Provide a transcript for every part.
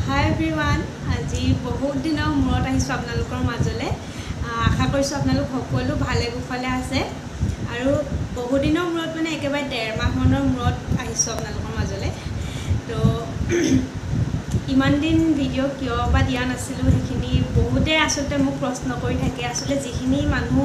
Hi everyone, আজি বহুত দিনৰ মূৰত আহিছো আপোনালোকৰ মাজলে আশা কৰিছো আপোনালোক সকলো ভালে কুশলে আছে আৰু বহুত দিনৰ মূৰত মানে একেবাৰে 1.5 মাহ মানৰ মূৰত আহিছো আপোনালোকৰ মাজলে তো ইমান দিন ভিডিও কিয় বা দিয়া নাছিলো হেখিনি বহুতে আসলতে মোক প্ৰশ্ন কৰি থাকে আসলে যিখিনি মানুহ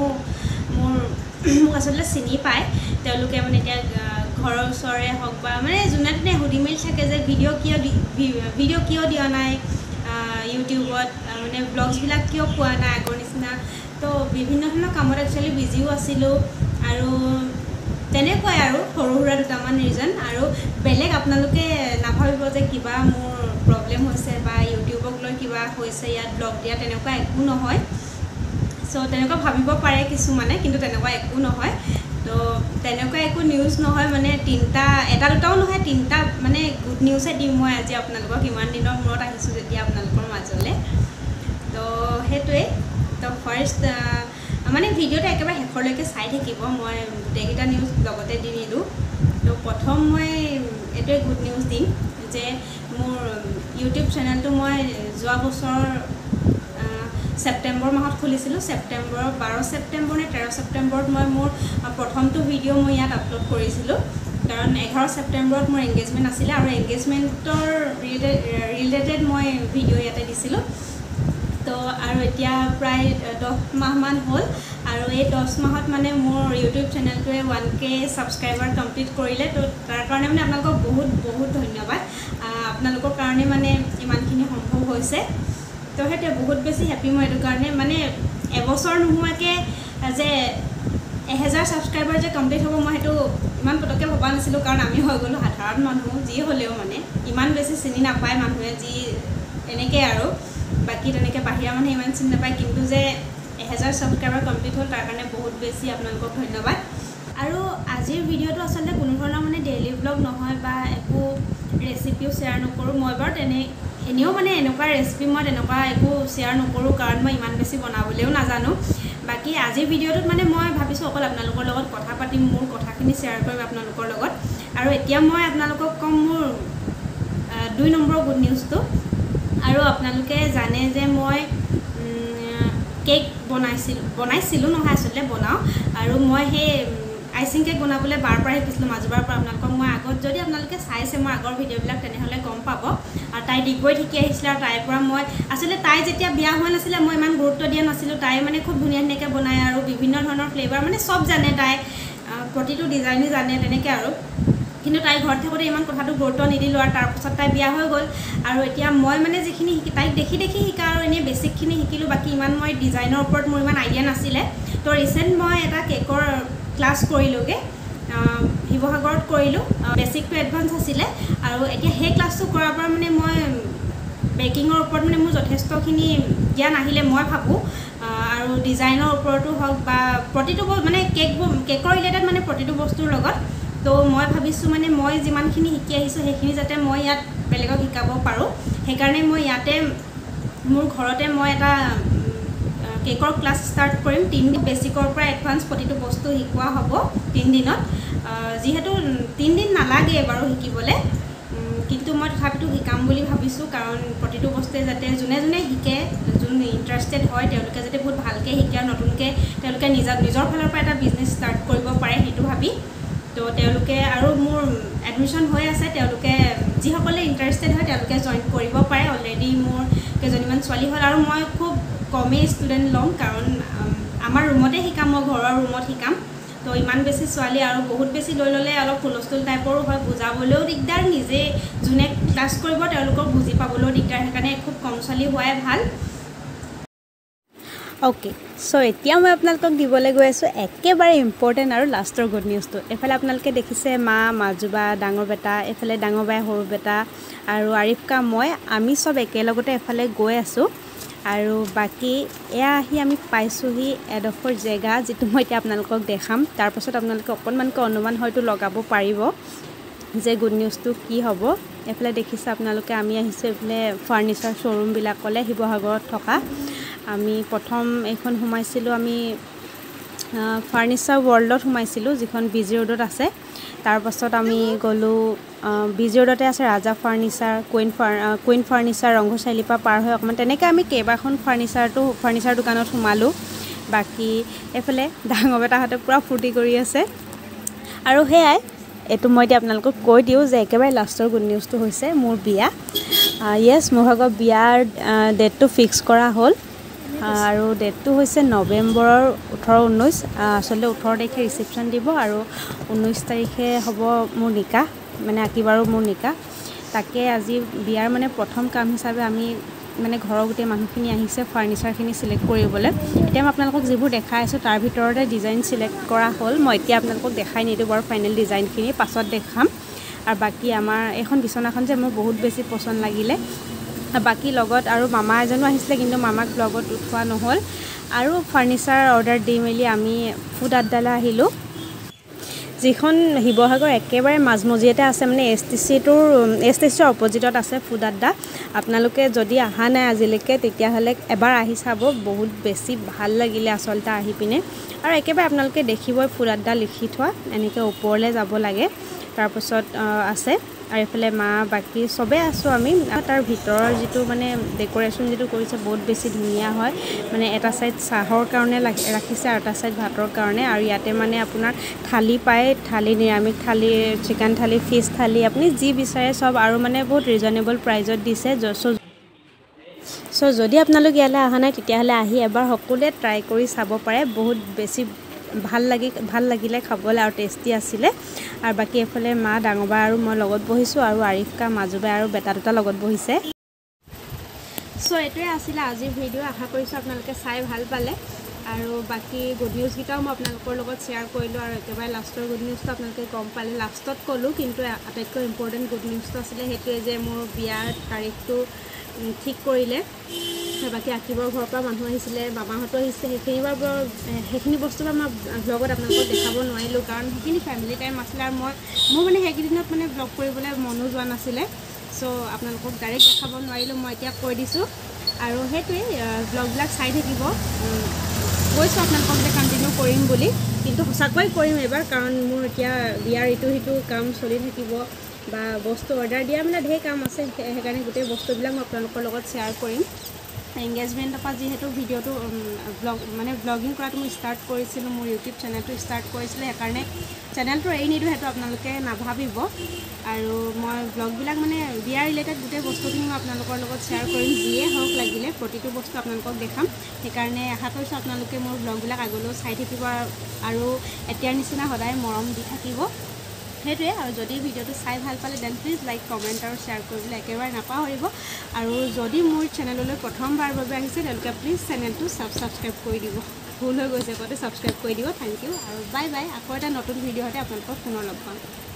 মোক আসলে চিনি পায় তেওঁলোকে মানে এতিয়া ঘৰৰ ওচৰে হক বা মানে জুনাতনে হুডিমেল থাকে যে ভিডিও কিয় দিয়া নাই ইউটিউবত মানে ব্লগছ বিলাক কিয় পোৱা নাই আগৰ নিচিনা তো বিভিন্ন ধৰণৰ কামত একচুয়ালি বিজিও আছিলো আৰু তেনেকৈ আৰু সৰু সুৰা দুটামান ৰিজন আৰু বেলেগ আপোনালোকে নাভাবিব যে কিবা মোৰ প্ৰবলেম হৈছে বা ইউটিউবক লৈ কিবা হৈছে ইয়াত ব্লগ দিয়া তেনেকুৱা একো নহয় সো তেনেকুৱা ভাবিব পাৰে কিছু মানে কিন্তু তেনেকুৱা একো নহয় তো তেনেকুৱা একো নিউজ নহয় মানে এটা দুটাও নহয় তিনটা মানে গুড নিউজে দিম মই আজি আপোনালোকক ইমান দিনৰ মূৰত আহিছো যেতিয়া আপোনালোকৰ মাজলে তো হেতুৱে তো ফাৰ্স্ট মানে ভিডিওটা একেবাৰে হেখৰলৈকে চাই থাকিব মই গোটেইকেইটা নিউজ লগতে দি নিলো তো প্ৰথম মই এটোৱে গুড নিউজ দিম যে মোৰ ইউটিউব চেনেলটো মই যোৱা বছৰ সেপ্টেম্বৰ মাহত খুলিছিলো সেপ্টেম্বৰ 12 সেপ্টেম্বৰ নে 13 সেপ্টেম্বৰত মই মোৰ প্ৰথমটো ভিডিও মই ইয়াত আপলোড কৰিছিলো কাৰণ 11 সেপ্টেম্বৰত মোৰ এংগেজমেন্ট আছিল আৰু এংগেজমেন্টৰ ৰিলেটেড মই ভিডিও ইয়াতে দিছিলো তো আৰু এতিয়া প্ৰায় 10 মাহ মান হ'ল আৰু এই 10 মাহত মানে মোৰ ইউটিউব চেনেলটোৱে 1K সাবস্ক্ৰাইবাৰ কমপ্লিট কৰিলে তো তাৰ কাৰণে মানে আপোনালোকক বহুত ধন্যবাদ আপোনালোকৰ কাৰণে মানে ইমানখিনি সম্ভৱ হৈছে তো হেতে বহুত বেছি হ্যাপি মই এটো কাৰণে মানে এবছৰ নোহোৱাকে যে 1000 সাবস্ক্ৰাইবাৰ যে কমপ্লিট হ'ব মই হেতু ইমান পটকে ভবা নাছিলো কাৰণ আমি হৈ গলো সাধাৰণ মানুহ যি হলেও মানে ইমান বেছি চিনি নাপায় মানুহে যি এনেকে আৰু বাকি তেনেকে বাহিৰা মানুহে ইমান চিনি নাপায় কিন্তু যে 1000 সাবস্ক্ৰাইবাৰ কমপ্লিট হ'ল তাৰ কাৰণে বহুত বেছি আপোনালোকক ধন্যবাদ আৰু আজিৰ ভিডিওটো আসলে কোনো ধৰণৰ মানে ডেইলি ব্লগ নহয় বা একো ৰেচিপিও শেয়াৰ নকৰো মই বাৰু এনেও মানে এনেকুৱা ৰেচিপি মই তেনেকুৱা একো শেয়াৰ নকৰো কাৰণ মই ইমান বেছি বনাবলেও নাজানো বাকি আজিৰ ভিডিওটোত মানে মই ভাবিছো অকল আপোনালোকৰ লগত কথা পাতিম মোৰ কথাখিনি শেয়াৰ কৰিম আপোনালোকৰ লগত আৰু এতিয়া মই আপোনালোকক কম মোৰ 2 নম্বৰ গুড নিউজটো আৰু আপোনালোকে জানে যে মই কেক বনাইছিলো নহয় আসলে বনাও আৰু মই হে আইসিং কেক বনাবলে বাৰবাৰ শিকিছিলো মাজবাৰ পৰা আপোনালোকক মই আগত যদি আপোনালোকে চাইছে মই আগৰ ভিডিওবিলাক তেনেহলে গম পাব আৰু তাই ডিগবৈ ঠিকি আহিছিল আৰু তাইৰ পৰা মই আসলে তাই যেতিয়া বিয়া হোৱা নাছিল মই ইমান গুৰুত্ব দিয়া নাছিলো তাই মানে খুব ধুনীয়াকে বনায় আৰু বিভিন্ন ধৰণৰ ফ্লেভাৰ মানে সব জানে তাই প্ৰতিটো ডিজাইনই জানে তেনেকে আৰু কিন্তু তাই ঘৰত থাকোতে ইমান কথাটো গুৰুত্ব নিদিলো আৰু তাৰ পাছত তাই বিয়া হৈ গল আৰু এতিয়া মই মানে যিখিনি তাইক দেখি শিকা আৰু এনে বেসিকখিনি শিকিলো বাকি ইমান মই ডিজাইনৰ ওপৰত মোৰ ইমান আইডিয়া নাছিলে তো ৰিসেন্ট মই এটা কেকৰ ক্লাস কৰিলোগে হিবহাগৰত কৰিলো বেসিক টু এডভান্স আছিল আৰু এতিয়া হে ক্লাসটো কৰাৰ পৰা মানে মই বেকিংৰ ওপৰত মানে মোৰ যথেষ্টখিনি জ্ঞান আহিলে মই ভাবো আৰু ডিজাইনৰ ওপৰতো হওক বা প্ৰতিটো মানে কেকৰ ৰিলেটেড মানে প্ৰতিটো বস্তুৰ লগত তো মই ভাবিছো মানে মই যিমানখিনি শিকি আহিছো হেখিনি যাতে মই ইয়াত বেলেগক শিকাব পাৰো হেকাৰণে মই ইয়াতে মোৰ ঘৰতে মই এটা কেকৰ ক্লাস স্টাৰ্ট কৰিম 3 দিন বেসিকৰ পৰা এডভান্স প্ৰতিটো বস্তু শিকোৱা হ'ব 3 দিনত যেহেতু 3 দিন নালাগে বাৰু শিকিবলে কিন্তু মই তথাপিতো শিকাম বুলি ভাবিছো কাৰণ প্ৰতিটো বস্তুৱে যাতে জুনে শিকে যোন ইন্টাৰেষ্টেড হয় তেওঁলোকে যাতে বহুত ভালকে শিকে আৰু নতুনকে তেওঁলোকে নিজৰ ফালৰ পৰা এটা বিজনেস ষ্টাৰ্ট কৰিব পাৰে হেতু ভাবি তো তেওঁলোকে আৰু মোৰ এডমিশন হৈ আছে তেওঁলোকে যিসকলে ইন্টাৰেষ্টেড হয় তেওঁলোকে জয়েন কৰিব পাৰে অলৰেডি মোৰ কেজনীমান ছোৱালী হ'ল আৰু মই খুব কমে ষ্টুডেন্ট লম কাৰণ আমাৰ ৰুমতে শিকাম মই ঘৰৰ ৰুমত শিকাম তো ইমান বেছি ছোৱালী আৰু বহুত বেছি লৈ ললে অলপ হুলস্থুল টাইপৰো হয় বুজাবলৈও দিগদাৰ নিজে জুনে ক্লাস কৰিব তেওঁলোকক বুজি পাবলৈও দিগদাৰ হেকাৰণে খুব কম ছোৱালী হোৱাই ভাল ওকে সো এতিয়া মই আপোনালোকক দিবলৈ গৈ আছো একেবাৰে ইম্পৰ্টেন্ট আৰু লাষ্টৰ গুড নিউজটো এফালে আপোনালোকে দেখিছে মা মাজুবা ডাঙৰ বেটা এফালে ডাঙৰ বাই সৰু বেটা আৰু আৰিফকা মই আমি সব একেলগতে এফালে গৈ আছো আৰু বাকি এয়া আহি আমি পাইছোহি এডোখৰ জেগা যেটো মই এতিয়া আপোনালোকক দেখাম তাৰ পাছত আপোনালোকে অকনমানকৈ অনুমান হয়তো লগাব পাৰিব যে গুড নিউজটো কি হ'ব এফালে দেখিছে আপোনালোকে আমি আহিছো এফালে ফাৰ্নিচাৰ শ্বৰুম বিলাকলে হিবহাগৰত থকা আমি প্ৰথম এখন সোমাইছিলো আমি ফাৰ্নিচাৰ ৱৰ্ল্ডত সোমাইছিলো যিখন বিজি ৰোডত আছে তাৰ পাছত আমি গলো BG ৰোডতে আছে ৰাজা ফাৰ্নিচাৰ কুইন ফাৰ্নিচাৰ ৰংঘচাৰিআলিৰ পৰা পাৰ হৈ অকণমান তেনেকৈ আমি কেইবাখন ফাৰ্নিচাৰ দোকানত সোমালোঁ বাকী এফালে ডাঙৰ বেটাহঁতে পূৰা ফূৰ্তি কৰি আছে আৰু সেয়াই এইটো মই এতিয়া আপোনালোকক কৈ দিওঁ যে একেবাৰে লাষ্টৰ গুড নিউজটো হৈছে মোৰ বিয়া য়েছ মোৰ ভাগৰ বিয়াৰ ডেটটো ফিক্স কৰা হ'ল আৰু ডেটটো হৈছে নৱেম্বৰৰ 18-19 আচলতে 18 তাৰিখে ৰিচেপশ্যন দিব আৰু 19 তাৰিখে হ'ব মোৰ নিকাহ মানে আকিবাৰো মোৰ নিকাহ তাকে আজি বিয়াৰ মানে প্ৰথম কাম হিচাপে আমি মানে ঘৰৰ গোটেই মানুহখিনি আহিছে ফাৰ্নিচাৰখিনি সিলেক্ট কৰিবলৈ এতিয়া মই আপোনালোকক যিবোৰ দেখাই আছোঁ তাৰ ভিতৰতে ডিজাইন সিলেক্ট কৰা হ'ল মই এতিয়া আপোনালোকক দেখাই নিদিওঁ বাৰু ফাইনেল ডিজাইনখিনি পাছত দেখাম আৰু বাকী আমাৰ এখন বিছনাখন যে মোৰ বহুত বেছি পছন্দ লাগিলে বাকী লগত আৰু মামা এজনো আহিছিলে কিন্তু মামাক লগত উঠোৱা নহ'ল আৰু ফাৰ্নিচাৰ অৰ্ডাৰ দি মেলি আমি ফুড আড্ডালৈ আহিলোঁ যিখন শিৱসাগৰ একেবাৰে মাজমজিয়াতে আছে মানে এছটিচিৰ অপজিটত আছে ফুড আড্ডা আপোনালোকে যদি অহা নাই আজিলৈকে তেতিয়াহ'লে এবাৰ আহি চাব বহুত বেছি ভাল লাগিলে আচলতে আহি পিনে আৰু একেবাৰে আপোনালোকে দেখিবই ফুড আড্ডা লিখি থোৱা এনেকৈ ওপৰলৈ যাব লাগে তাৰপিছত আছে আৰু এফালে মা বাকী চবে আছোঁ আমি তাৰ ভিতৰৰ যিটো মানে ডেক'ৰেশ্যন যিটো কৰিছে বহুত বেছি ধুনীয়া হয় মানে এটা ছাইড চাহৰ কাৰণে ৰাখিছে আৰু এটা ছাইড ভাতৰ কাৰণে আৰু ইয়াতে মানে আপোনাৰ থালি পায় থালি নিৰামিষ থালি চিকেন থালি ফিছ থালি আপুনি যি বিচাৰে চব আৰু মানে বহুত ৰিজনেবল প্ৰাইজত দিছে চ' যদি আপোনালোক ইয়ালৈ অহা নাই তেতিয়াহ'লে আহি এবাৰ সকলোৱে ট্ৰাই কৰি চাব পাৰে বহুত বেছি ভাল লাগিলে খাবলৈ আৰু টেষ্টি আছিলে আৰু বাকী এফালে মা ডাঙৰ বা আৰু মই লগত বহিছোঁ আৰু আৰিফকা মাজুবা আৰু বেটা দুটা লগত বহিছে চ' এইটোৱে আছিলে আজিৰ ভিডিঅ' আশা কৰিছোঁ আপোনালোকে চাই ভাল পালে আৰু বাকী গুড নিউজকেইটাও মই আপোনালোকৰ লগত শ্বেয়াৰ কৰিলোঁ আৰু একেবাৰে লাষ্টৰ গুড নিউজটো আপোনালোকে গম পালে লাষ্টত ক'লোঁ কিন্তু আটাইতকৈ ইম্পৰ্টেণ্ট গুড নিউজটো আছিলে সেইটোৱে যে মোৰ বিয়াৰ তাৰিখটো ঠিক কৰিলে বাকী আকিবৰ ঘৰৰ পৰা মানুহ আহিছিলে মামাহঁতো আহিছে সেইখিনি বস্তু মই ব্লগত আপোনালোকক দেখাব নোৱাৰিলোঁ কাৰণ সেইখিনি ফেমিলি টাইম আছিলে আৰু মোৰ মানে সেইকেইদিনত মানে ব্লগ কৰিবলৈ মনো যোৱা নাছিলে চ' আপোনালোকক ডাইৰেক্ট দেখাব নোৱাৰিলোঁ মই এতিয়া কৈ দিছোঁ আৰু সেইটোৱেই ব্লগবিলাক চাই থাকিব কৈছোঁ আপোনালোকক যে কণ্টিনিউ কৰিম বুলি কিন্তু সঁচাকৈ কৰিম এবাৰ কাৰণ মোৰ এতিয়া বিয়াৰ ইটো সিটো কাম চলি থাকিব বা বস্তু অৰ্ডাৰ দিয়া মানে ঢেৰ কাম আছে সেইকাৰণে গোটেই বস্তুবিলাক মই আপোনালোকৰ লগত শ্বেয়াৰ কৰিম এংগেজমেণ্টৰ পৰা যিহেতু ভিডিঅ'টো ব্লগিং কৰাটো মই ষ্টাৰ্ট কৰিছিলোঁ মোৰ ইউটিউব চেনেলটো ষ্টাৰ্ট কৰিছিলোঁ সেইকাৰণে চেনেলটো এৰি নিদিওঁ সেইটো আপোনালোকে নাভাবিব আৰু মই ব্লগবিলাক মানে বিয়াৰ ৰিলেটেড গোটেই বস্তুখিনি মই আপোনালোকৰ লগত শ্বেয়াৰ কৰিম যিয়ে হওক লাগিলে প্ৰতিটো বস্তু আপোনালোকক দেখাম সেইকাৰণে আশা কৰিছোঁ আপোনালোকে মোৰ ব্লগবিলাক আগলৈও চাই থাকিব আৰু এতিয়াৰ নিচিনা সদায় মৰম দি থাকিব সেইটোৱে আৰু যদি ভিডিঅ'টো চাই ভাল পালে দেন প্লিজ লাইক কমেণ্ট আৰু শ্বেয়াৰ কৰিবলৈ একেবাৰে নাপাহৰিব আৰু যদি মোৰ চেনেললৈ প্ৰথমবাৰ বাবে আহিছে তেওঁলোকে প্লিজ চেনেলটো ছাবস্ক্ৰাইব কৰি দিব ভুল হৈ গৈছে আগতে ছাবস্ক্ৰাইব কৰি দিব থেংক ইউ আৰু বাই বাই আকৌ এটা নতুন ভিডিঅ'তে আপোনালোকক পুনৰ লগ পাম